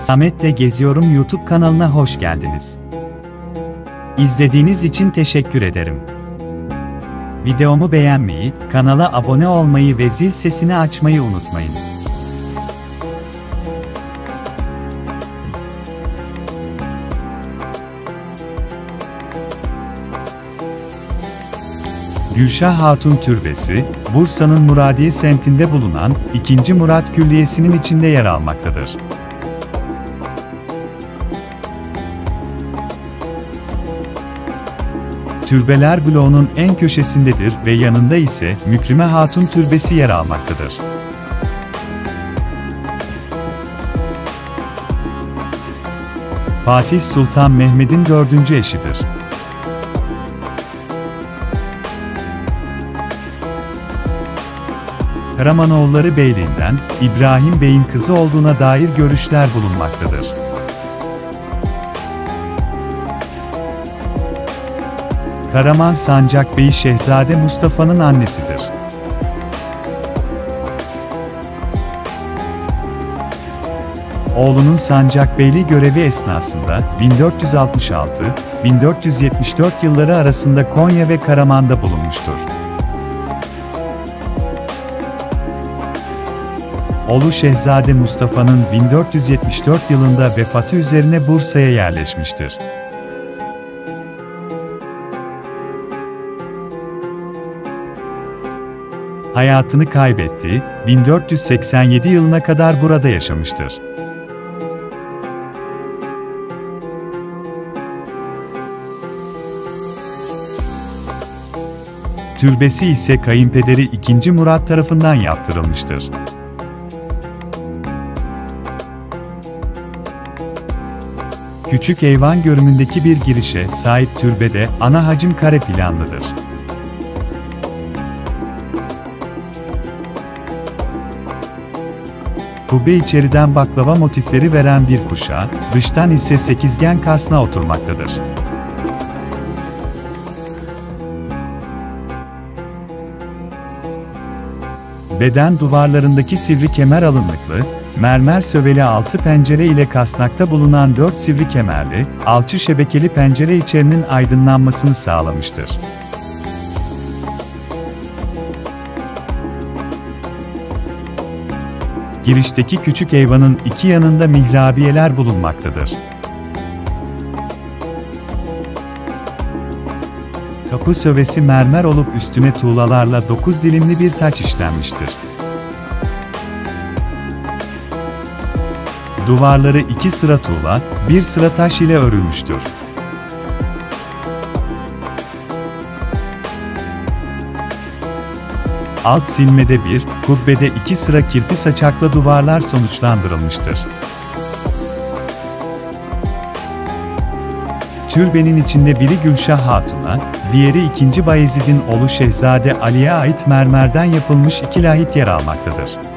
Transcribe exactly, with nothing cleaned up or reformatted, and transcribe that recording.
Samet'le Geziyorum YouTube kanalına hoş geldiniz. İzlediğiniz için teşekkür ederim. Videomu beğenmeyi, kanala abone olmayı ve zil sesini açmayı unutmayın. Gülşah Hatun Türbesi, Bursa'nın Muradiye semtinde bulunan ikinci. Murat Külliyesi'nin içinde yer almaktadır. Türbeler bloğunun en köşesindedir ve yanında ise Mükrime Hatun Türbesi yer almaktadır. Fatih Sultan Mehmet'in dördüncü eşidir. Karamanoğulları Beyliğinden İbrahim Bey'in kızı olduğuna dair görüşler bulunmaktadır. Karaman Sancak Bey Şehzade Mustafa'nın annesidir. Oğlunun Sancakbeyliği görevi esnasında bin dört yüz altmış altı - bin dört yüz yetmiş dört yılları arasında Konya ve Karaman'da bulunmuştur. Oğlu Şehzade Mustafa'nın bin dört yüz yetmiş dört yılında vefatı üzerine Bursa'ya yerleşmiştir. Hayatını kaybettiği bin dört yüz seksen yedi yılına kadar burada yaşamıştır. Türbesi ise kayınpederi ikinci. Murat tarafından yaptırılmıştır. Küçük eyvan görünümündeki bir girişe sahip türbede ana hacim kare planlıdır. Kubbe içeriden baklava motifleri veren bir kuşa, dıştan ise sekizgen kasna oturmaktadır. Beden duvarlarındaki sivri kemer alınlıklı, mermer söveli altı pencere ile kasnakta bulunan dört sivri kemerli, alçı şebekeli pencere içerinin aydınlanmasını sağlamıştır. Girişteki küçük eyvanın iki yanında mihrabiyeler bulunmaktadır. Kapı sövesi mermer olup üstüne tuğlalarla dokuz dilimli bir taç işlenmiştir. Duvarları iki sıra tuğla, bir sıra taş ile örülmüştür. Alt silmede bir, kubbede iki sıra kirpi saçaklı duvarlar sonuçlandırılmıştır. Türbenin içinde biri Gülşah Hatun'a, diğeri ikinci. Bayezid'in oğlu Şehzade Ali'ye ait mermerden yapılmış iki lahit yer almaktadır.